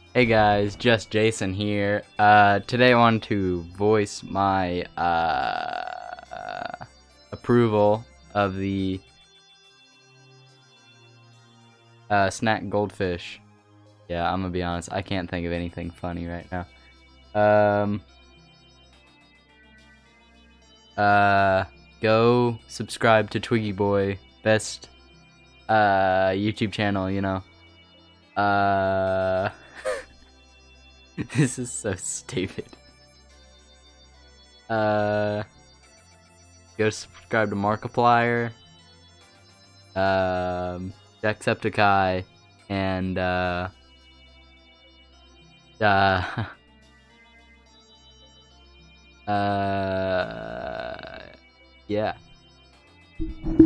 Hey guys, JustJasen here. Today I wanted to voice my approval of the snack goldfish. Yeah, I'm gonna be honest, I can't think of anything funny right now. Go subscribe to Twiggy Boy, best YouTube channel, you know. This is so stupid. Go subscribe to Markiplier, Jacksepticeye, and yeah.